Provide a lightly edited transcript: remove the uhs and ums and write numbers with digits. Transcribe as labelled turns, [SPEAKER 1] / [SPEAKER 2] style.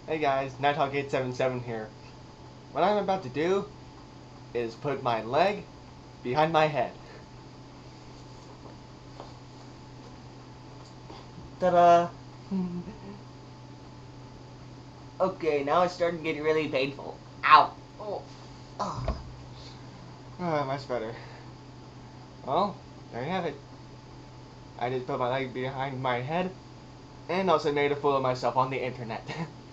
[SPEAKER 1] Hey guys, Nighthawk877 here. What I'm about to do is put my leg behind my head.
[SPEAKER 2] Ta-da! Okay, now it's starting to get really painful. Ow! Oh. Oh.
[SPEAKER 1] Much better. Well, there you have it. I just put my leg behind my head and also made a fool of myself on the internet.